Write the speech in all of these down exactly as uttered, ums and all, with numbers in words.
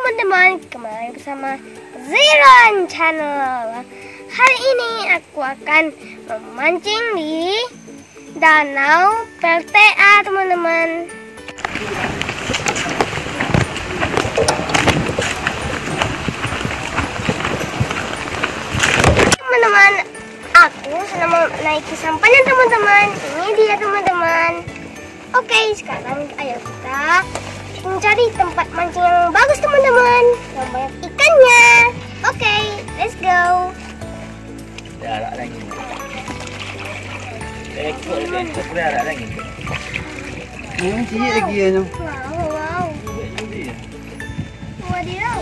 teman-teman, kembali bersama Ziron Channel. Hari ini aku akan memancing di danau P L T A, teman-teman. Teman-teman, aku sedang menaiki sampannya, teman-teman. Ini dia, teman-teman. Oke, sekarang ayo kita mencari tempat mancing yang bagus, teman-teman, yang banyak ikannya. Oke, let's go. Ada lagi. Ekor ekor ada lagi. Ini sih lagi ya. Wow, wow. Wadidaw.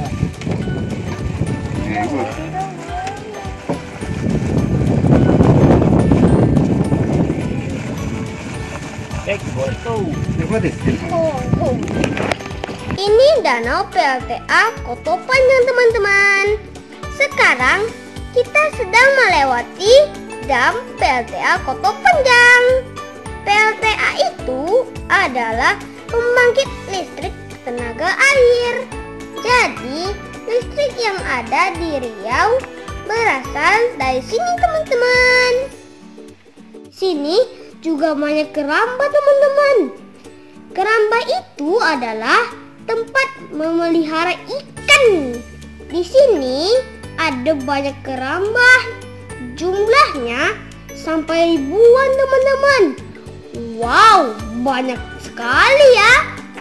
Ekor tuh. Oh, oh. Ini danau P L T A Koto Panjang, teman-teman. Sekarang kita sedang melewati dam P L T A Koto Panjang. P L T A itu adalah pembangkit listrik tenaga air. Jadi listrik yang ada di Riau berasal dari sini, teman-teman. Sini juga banyak keramba, teman-teman. Keramba itu adalah tempat memelihara ikan. Di sini ada banyak keramba. Jumlahnya sampai ribuan, teman-teman. Wow, banyak sekali ya.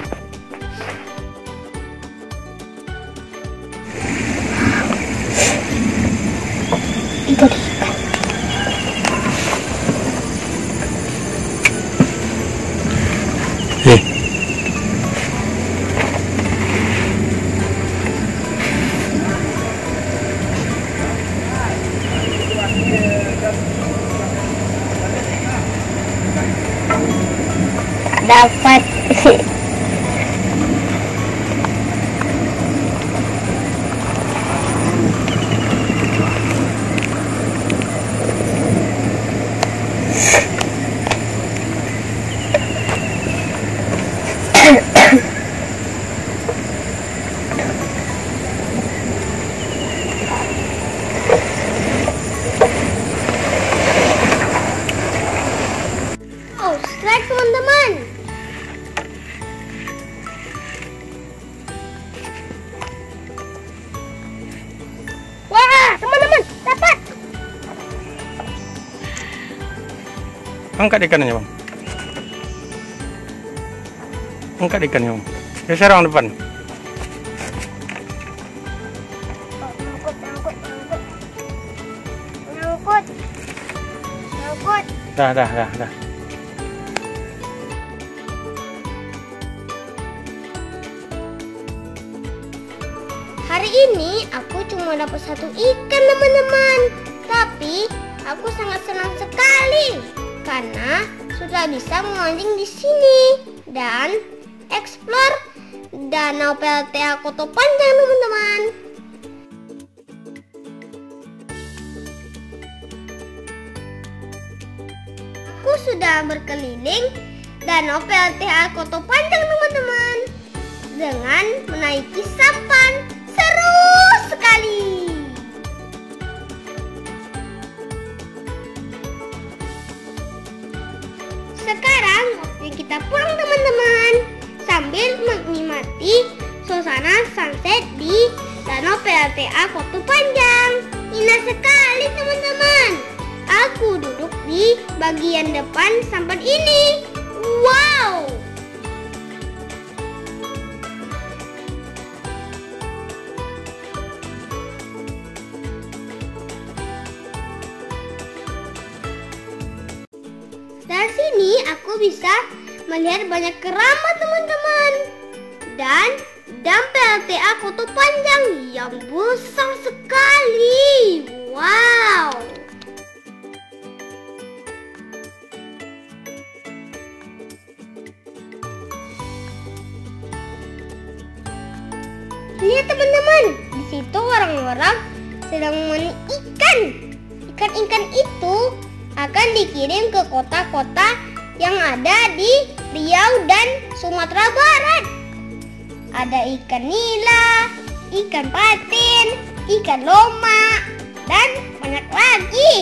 Itu ikan. Dapat. Oh, strike, teman-teman. Wah, teman-teman, dapat. Angkat ikannya, Bang. Angkat ikannya, Bang. Geser orang depan. Oh, nyangkut, nyangkut, nyangkut. Nyangkut. Nyangkut. Dah, dah, dah, dah. Hari ini aku cuma dapat satu ikan, teman-teman. Tapi aku sangat senang sekali karena sudah bisa memancing di sini dan eksplor danau P L T A Koto Panjang, teman-teman. Aku sudah berkeliling danau P L T A Koto Panjang, teman-teman, dengan menaiki sampan. Seru sekali. Sekarang waktunya kita pulang, teman-teman, sambil menikmati suasana sunset di danau P L T A Koto Panjang. Indah sekali, teman-teman. Aku duduk di bagian depan sampan ini. Wow. Dari sini aku bisa melihat banyak keramba, teman-teman, dan dam P L T A Koto Panjang yang besar sekali. Wow. Lihat, teman-teman, di situ orang-orang sedang memanen ikan. Ikan-ikan itu akan dikirim ke kota-kota yang ada di Riau dan Sumatera Barat. Ada ikan nila, ikan patin, ikan loma, dan banyak lagi.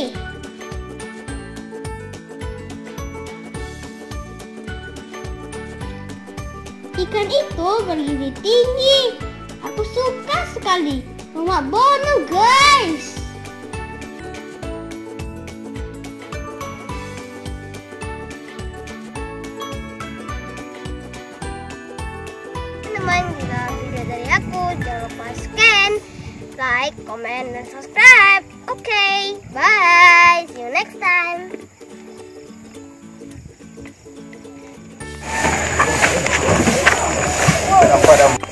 Ikan itu berdiri tinggi. Aku suka sekali. Rumah Bono, guys. Teman-teman, jika video dari aku, jangan lupa scan, like, comment, dan subscribe. Oke, okay, bye. See you next time. Nampak dah.